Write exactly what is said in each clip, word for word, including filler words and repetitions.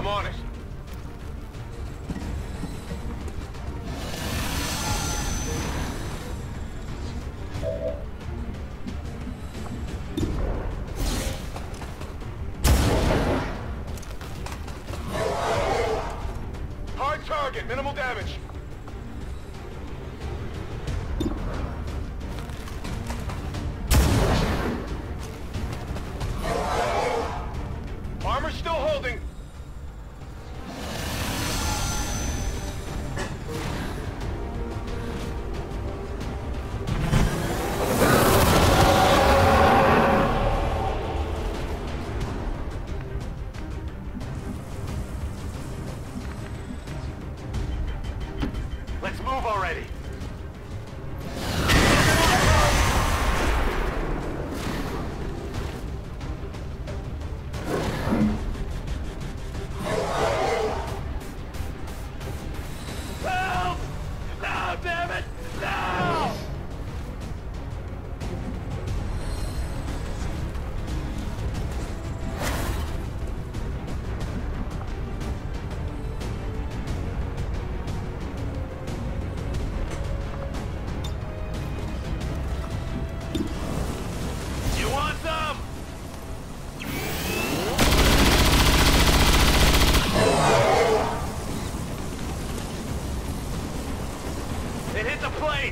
I'm on it. Hard target, minimal damage. Armor's still holding. Let's move already. Help! No, damn it! No! You want some? It hit the plate!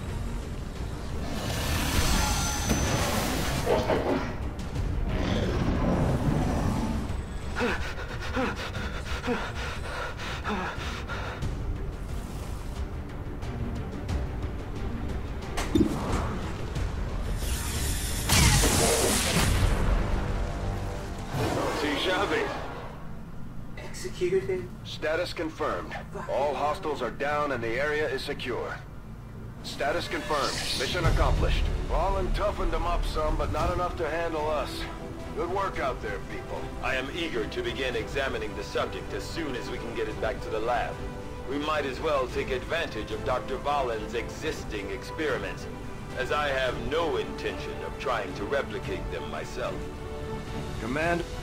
Executed? Status confirmed. All hostiles are down and the area is secure. Status confirmed. Mission accomplished. Vahlen toughened them up some, but not enough to handle us. Good work out there, people. I am eager to begin examining the subject as soon as we can get it back to the lab. We might as well take advantage of Doctor Vahlen's existing experiments, as I have no intention of trying to replicate them myself. Command,